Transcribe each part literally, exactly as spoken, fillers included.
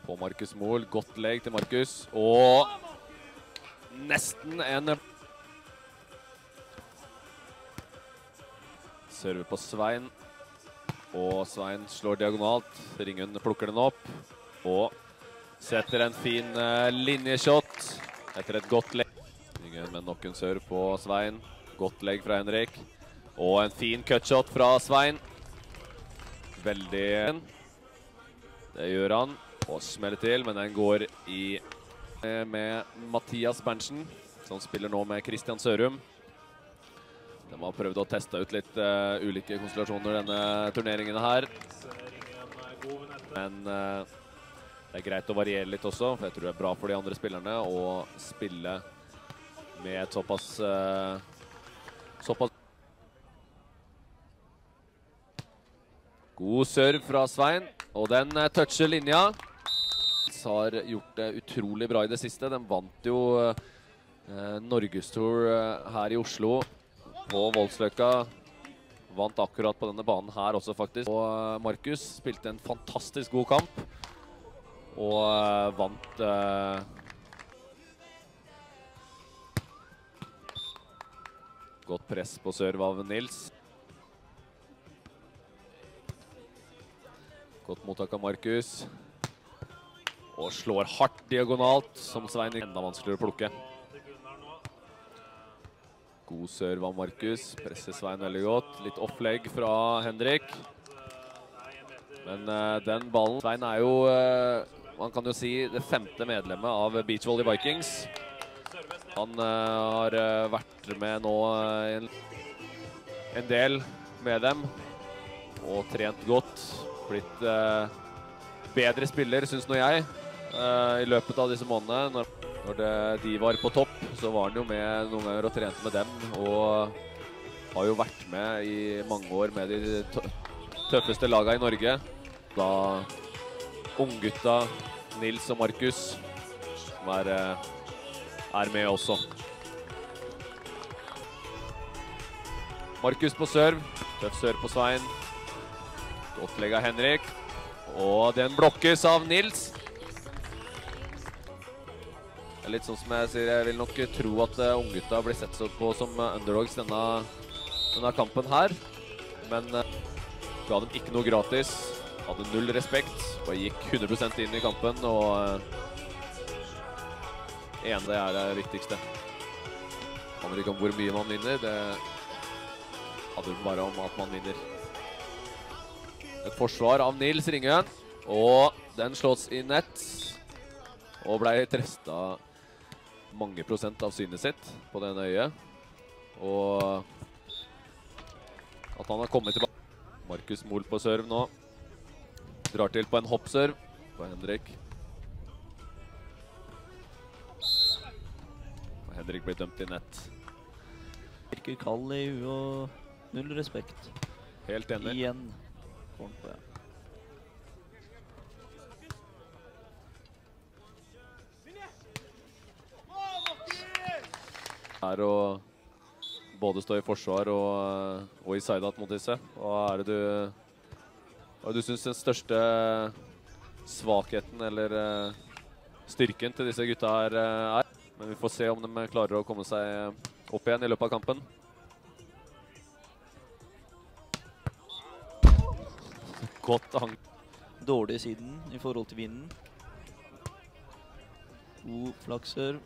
På Markus Mohl, godt legg til Markus, og nesten en serve på Svein, og Svein slår diagonalt, Ringen plukker den opp, og setter en fin uh, linjeshot etter et godt legg. Ringen med nok en serve på Svein, godt legg fra Henrik, og en fin cutshot fra Svein. Veldig, det gjør han. Og smeller til, men den går i med Mathias Berntsen, som spiller nå med Kristian Sørum. De har prøvd å teste ut litt uh, ulike konstellasjoner denne turneringen her. Men uh, det er greit å variere litt også, for jeg tror det er bra for de andre spillerne å spille med et såpass, uh, såpass god serve fra Svein, og den uh, toucher linja. Har gjort det utrolig bra i det siste. De vant jo eh, Norgestur eh, her i Oslo på Voldsløkka. Vant akkurat på denne banen her også faktisk. Og eh, Markus spilte en fantastisk god kamp. Og eh, vant eh, godt press på serve av Nils. Godt mottak av Markus. Og slår hardt diagonalt, som Svein enda vanskeligere å plukke. God serve av Markus, presser Svein veldig godt. Litt opplegg fra Henrik. Men uh, den ballen... Svein er jo, uh, man kan jo si, det femte medlemmet av Beach Volley Vikings. Han uh, har uh, vært med nå uh, en, en del med dem, og trent godt. Blitt uh, bedre spiller, synes nå jeg. Uh, i løpet av disse månedene. Når, når det, de var på topp, så var han jo med noen ganger og trente med dem, og har jo vært med i mange år med de tøffeste lagene i Norge. Da unggutta Nils og Markus som er, er med også. Markus på serve, tøff serve på Svein. Godt legg av Henrik, og den blokkes av Nils. Litt sånn som jeg sier, jeg vil nok tro at uh, unggutta blir sett på som uh, underdogs denne, denne kampen her. Men uh, ga dem ikke noe gratis, hadde null respekt, og gikk hundre prosent inn i kampen, og uh, ene er det viktigste. Det handler ikke om hvor mye man vinner, det handler bare om at man vinner. Et forsvar av Nils Ringøen, og den slås i nett, og ble trestet mange prosent av synet sitt på denne øyet. Og at han har kommet tilbake. Markus Mohl på serve nå. Drar til på en hoppserve på Henrik. Og Henrik blir dømt i nett. Virker kald i huet og null respekt. Helt enig. Igjen. På, ja. Er å både stå i forsvar og, og i side-out mot disse. Hva er det du, hva er det du synes den største svakheten eller styrken til disse gutta her er? Men vi får se om de klarer å komme seg opp igjen i løpet av kampen. Godt hang. Dårlig siden i forhold til vinden. God flakser.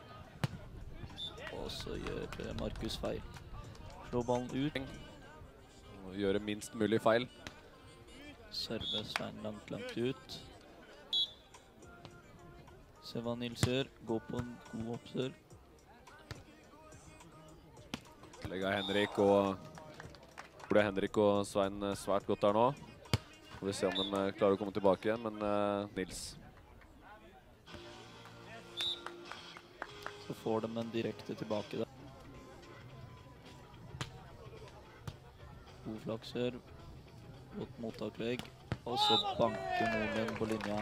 Og så gjør Markus feil. Slå ballen ut. Og gjøre minst mulig feil. Serve Svein langt, langt ut. Se hva Nils gjør. Gå på en god oppsør. Legger Henrik og... Hvor er Henrik og Svein svært godt der nå. Får vi se om de klarer å komme tilbake igjen, men uh, Nils... Så får de en direkte tilbake der. God flakser. Godt mottaklegg. Og så banker Molen på linja.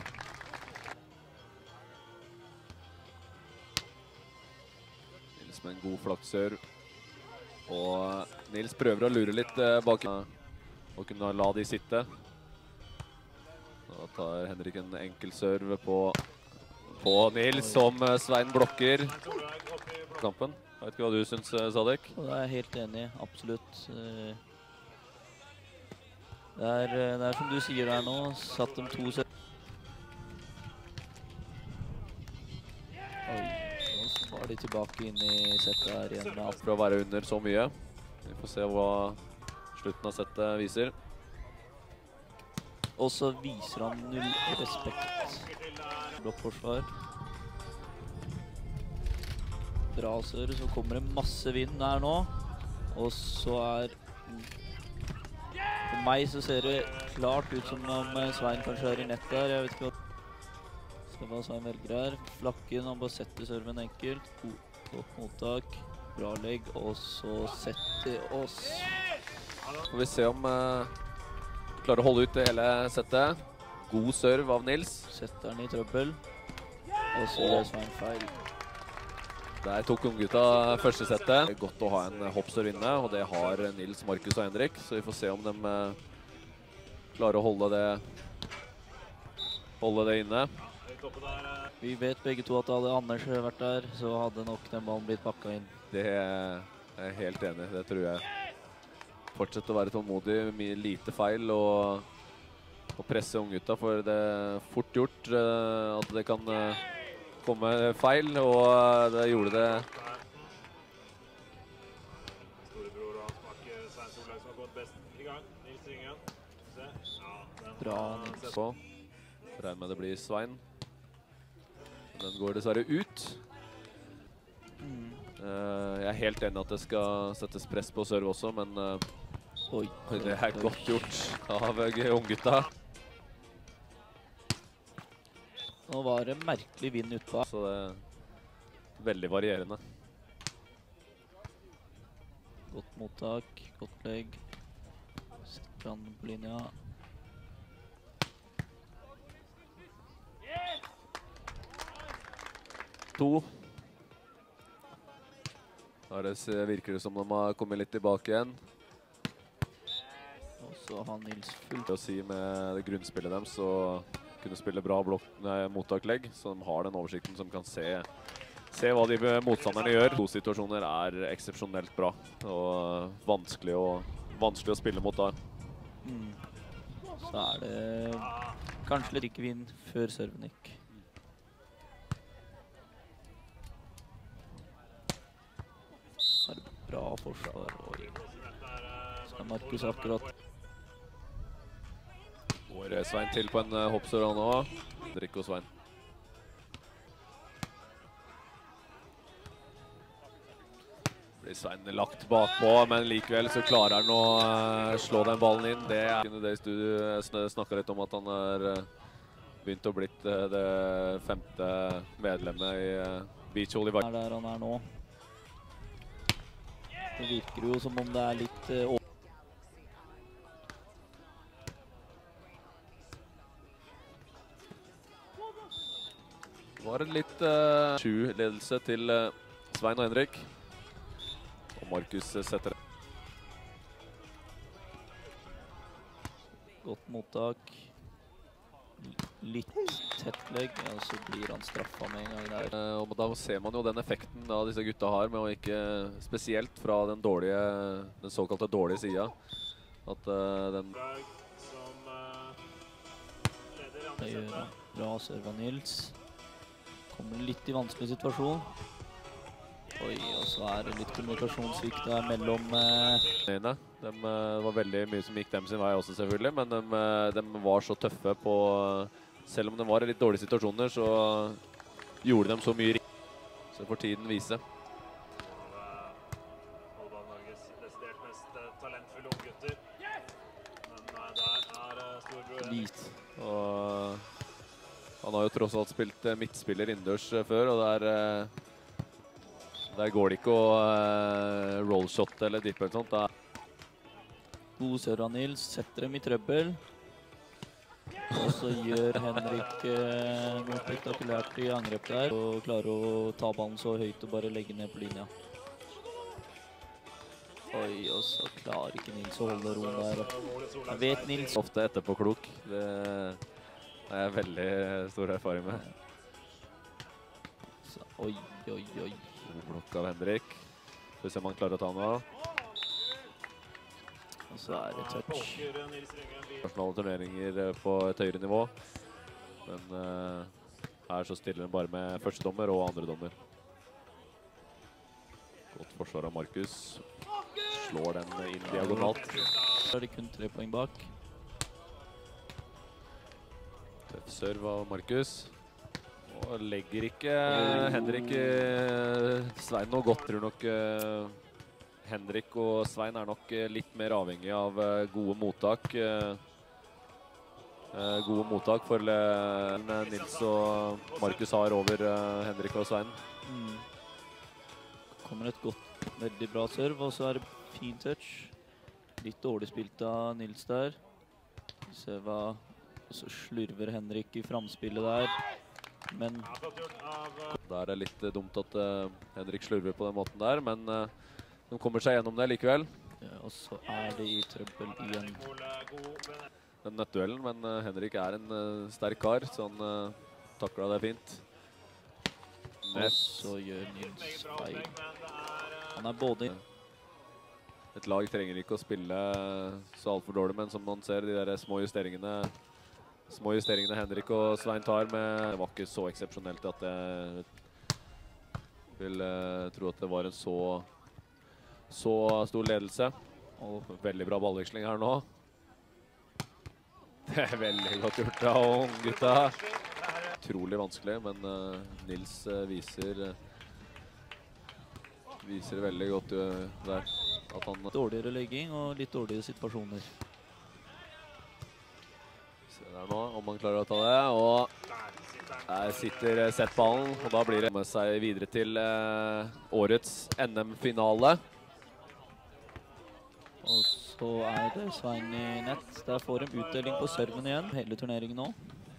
Nils med en god flakser. Og Nils prøver å lure litt uh, bak. Og kunne la de sitte. Da tar Henrik en enkel serve på, på Nils, som eh, Svein blokker kampen. Jeg vet ikke hva du synes, eh, Sadek? Og det er jeg helt enig i, absolutt. Eh, Det er, eh, det er som du sier der nå, satt dem to server. Oi, og så var de tilbake inn i settet her igjen med alt. For å være under så mye. Vi får se hva slutten av settet viser. Og så viser han null respekt. Blokkforsvar. Bra sør, så kommer det masse vind her nå. Og så er... For meg så ser det klart ut som om Svein kanskje er i nett der. Jeg vet ikke hva... Se hva Svein velger her. Flakken, han bare setter serven enkelt. Godt mottak. Bra legg. Og så setter oss. Får vi se om uh, klarer å holde ut det hele settet. God serve av Nils. Setter den i trøbbel. Og så gjør Svein feil. Der tok unggutta første settet. Det er godt å ha en hoppserv inne, og det har Nils, Markus og Henrik. Så vi får se om de uh, klarer å holde det, holde det inne. Vi vet begge to at hadde Anders vært der, så hadde nok den ballen blitt pakket inn. Det er jeg helt enig i, det tror jeg. Fortsett å være tålmodig, mye lite feil, og, og presse unggutta, for det er fort gjort uh, at det kan... Uh, komme feil, og det gjorde det. Storebror og smaker Svein Solberg som har gått best i gang. Nils Ringen. Se. Ja, den Bra, har Nils. sett. Så regner med det blir Svein. Den går dessverre ut. Mm. Uh, jeg er helt enig at det skal settes press på serve også, men uh, Oi. det er godt gjort av unggutta. Nå var det merkelig vind utpå. Så det er veldig varierende. Godt mottak, godt legg. Setter han på linja. To. Da det virker det som de har kommet litt tilbake igjen. Og så har Nils fullt. Det å si med det grunnspillet dem, så kunne spille bra blokk, nei, mottaklegg, så de har den oversikten som kan se, se hva de motstanderne gjør. To situasjoner er eksepsjonelt bra, og vanskelig å, vanskelig å spille mot da. Mm. Så er det kanskje litt ikke vind før serven gikk. Så er det bra forsvar. Oi. Så er Markus akkurat. Går Svein til på en hoppsør han også. Henrik og Svein. Blir Svein lagt bakpå, men likevel så klarer han å uh, slå den ballen inn. Det er det i studiet snakket litt om at han er uh, begynt å blitt uh, det femte medlemmet i uh, beach volley. Er der han er nå. Det virker jo som om det er litt uh, Det var en litt uh, sju-ledelse til uh, Svein og Henrik. Og Markus uh, setter det. godt mottak. Litt tett legg, og så blir han straffa med en gang der. Uh, og da ser man jo den effekten da disse gutta har, med å ikke, spesielt fra den, dårlige, den såkalte dårlige sida, at uh, den... Som uh, leder Det andre gjør settet. bra serve av Nils. Kommer litt i vanskelig situasjon. Oi, og så er det litt kommunikasjonssvikt der mellom... Eh... De, uh, var veldig mye som gikk dem sin vei også selvfølgelig, men de, uh, de var så tøffe på... Uh, selv om de var i litt dårlige situasjoner, så gjorde de så mye riktig. Så får tiden vise. Håndball Norges desidert mest uh, talentfulle unggutter. Men uh, der er uh, storebror Henrik. Litt. Og han har jo tross alt spilt uh, midtspiller innendørs uh, før, og der, uh, der går det ikke å uh, rollshot eller dippe eller sånt. Da. God serve av Nils, setter dem i trøbbel. Og så gjør Henrik eh, noe spektakulært i angrep der, og klarer å ta ballen så høyt og bare legge ned på linja. Oi, og så klarer ikke Nils å holde roen der. Jeg vet Nils Ofte etterpåklok. Det, Det er veldig stor erfaring med. Så, oi, oi, oi. God blokk av Henrik. Får vi se om han klarer å ta den av. Og så er det touch. Nasjonale turneringer på et høyere nivå. Men uh, her så stiller den bare med første dommer og andre dommer. Godt forsvar av Markus. Slår den inn diagonalt. Så er det kun tre poeng bak. Tøff serve av Markus. Og legger ikke Henrik uh, Svein noe godt, tror nok. Uh, Henrik og Svein er nok uh, litt mer avhengig av uh, gode mottak. Uh, uh, gode mottak for uh, Nils og Markus har over uh, Henrik og Svein. Mm. Kommer et godt, veldig bra serve, og så er det fin touch. Litt dårlig spilt av Nils der. Se hva, og så slurver Henrik i framspillet der. Men der er det litt uh, dumt at uh, Henrik slurver på den måten der, men uh, de kommer seg gjennom det likevel. ja, og så er det i trøbbel igjen. Den nøttduellen, men uh, Henrik er en uh, sterk kar, så han uh, takler det fint. Og så gjør Nils feil. Han er både... Et lag trenger ikke å spille så alt for dårlig, men som man ser, de der små justeringene, små justeringene Henrik og Svein tar med, det var ikke så eksepsjonelt at jeg vil uh, tro at det var en så, så stor ledelse. Og veldig bra ballveksling her nå. Det er veldig godt gjort av unggutta. Utrolig vanskelig, men uh, Nils uh, viser, uh, viser veldig godt uh, der. At han dårligere legging og litt dårligere situasjoner. Se der nå, om han klarer å ta det, og der sitter settballen, og da blir det med seg videre til uh, årets N M-finale. Og så er det Svein i nett. Der får de utdeling på serven igjen, hele turneringen nå.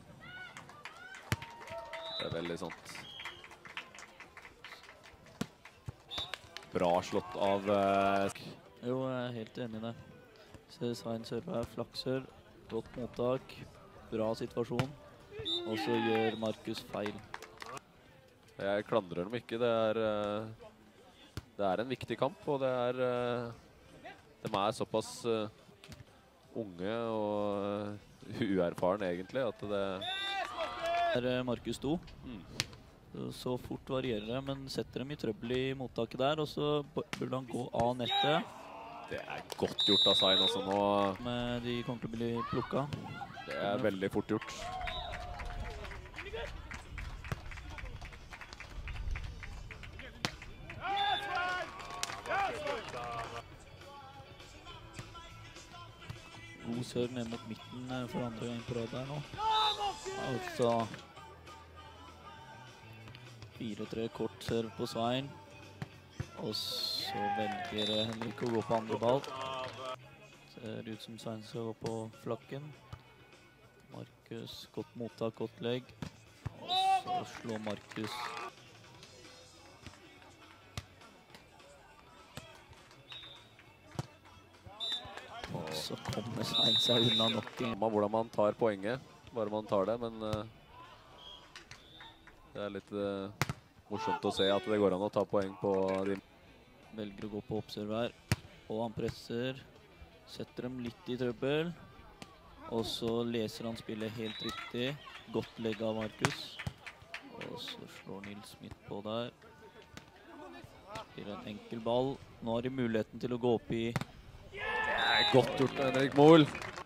Det er veldig sånt. Bra slått av... Uh, jo, jeg er helt enig i det. Så Svein server er flakser, godt mottak, bra situasjon. Og så gjør Markus feil. Jeg klandrer dem ikke, det er, uh, det er en viktig kamp, og det er... Uh, de er såpass uh, unge og uh, uerfaren egentlig, at det... Det er Markus to. Mm. Så fort varierer det, men setter dem i trøbbel i mottaket der, og så burde han gå av nettet. Det er godt gjort av Svein også nå. Men de kommer til å bli plukket. Det er veldig fort gjort. God serve ned mot midten for andre gang på rad der nå. Altså... fire tre kort serve på Svein. Og så velger Henrik å gå på andre ball. Ser ut som Svein skal gå på flakken. Markus, godt mottak, godt legg. Og så slår Markus. Og så kommer Svein seg unna nok en. Hvordan man tar poenget, bare man tar det, men uh, det er litt uh, morsomt å se at det går an å ta poeng på de. Velger å gå på oppserv her, og han presser, setter dem litt i trøbbel, og så leser han spillet helt riktig. Godt legg av Markus. Og så slår Nils midt på der. Blir en enkel ball. Nå har de muligheten til å gå opp i... Godt gjort, Henrik Mohl.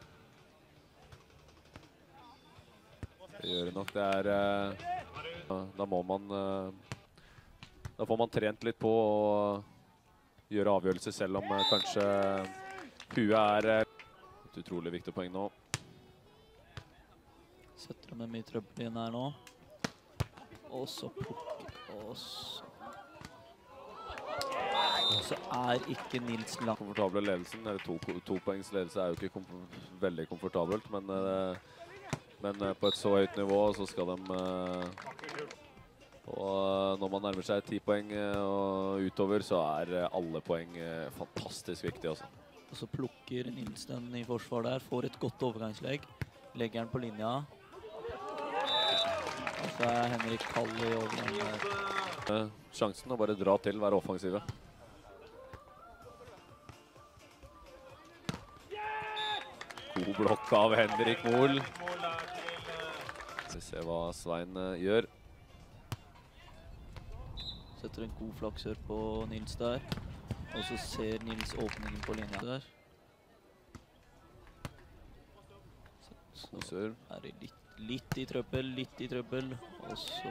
Det gjør det nok, det er... Uh, da må man... Uh, da får man trent litt på å gjøre avgjørelser, selv om uh, kanskje huet er uh, et utrolig viktig poeng nå. Setter dem i trøbbel igjen her nå. Og så plukker, og så... Og så er ikke Nils langt. Komfortable ledelsen, eller to, to poengs ledelse er jo ikke kom veldig komfortabelt, men, uh, men uh, på et så høyt nivå så skal de... Uh, og når man nærmer seg ti poeng uh, og utover, så er uh, alle poeng uh, fantastisk viktig også. Og så plukker Nils den i forsvar der, får et godt overgangslegg, legger den på linja. Så er Henrik kald i overgangen der. Eh, Sjansen å bare dra til, være offensive. God blokk av Henrik Mohl. Vi ser hva Svein eh, gjør. Setter en god flaksør på Nils der. Og så ser Nils åpningen på linja der. Så, God så serve. er det litt, litt i trøbbel, litt i trøbbel. Og så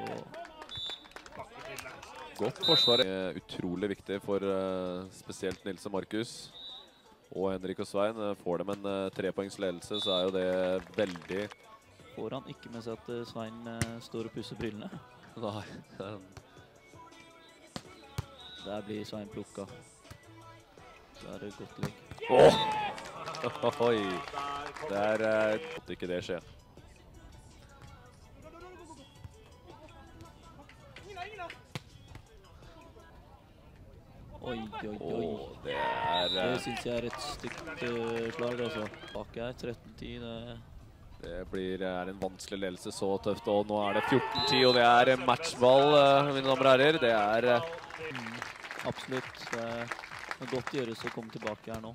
Godt forsvar. Eh, Utrolig viktig for eh, spesielt Nils og Markus. Og Henrik og Svein. Eh, Får dem en eh, trepoengs ledelse, så er jo det veldig... får han ikke med seg at eh, Svein eh, står og pusser brillene. Nei. Der blir Svein plukka. Så er det godt legg. Åh! Oi! Det er eh, måtte ikke det skje. Oi, oi, oi. Åh, det er... Det eh, synes jeg er et stygt uh, slag, altså. Bak her, tretten ti, det... Det blir, er en vanskelig ledelse, så tøft. Og nå er det fjorten ti, og det er eh, matchball, eh, mine damer og herrer. Det er... eh, Mm, absolutt. Det er noe godt gjøres å komme tilbake her nå.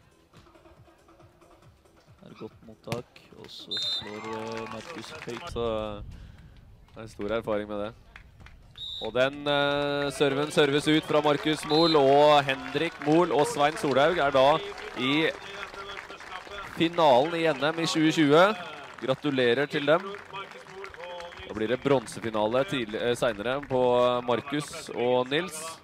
Det er godt mottak, og så slår uh, Markus høyt. Så det er stor erfaring med det. Og den uh, serven serves ut fra Markus Mohl, og Henrik Mohl og Svein Solhaug er da i finalen i N M i tjue tjue. Gratulerer til dem. Da blir det bronsefinale tidlig, eh, senere på Markus og Nils.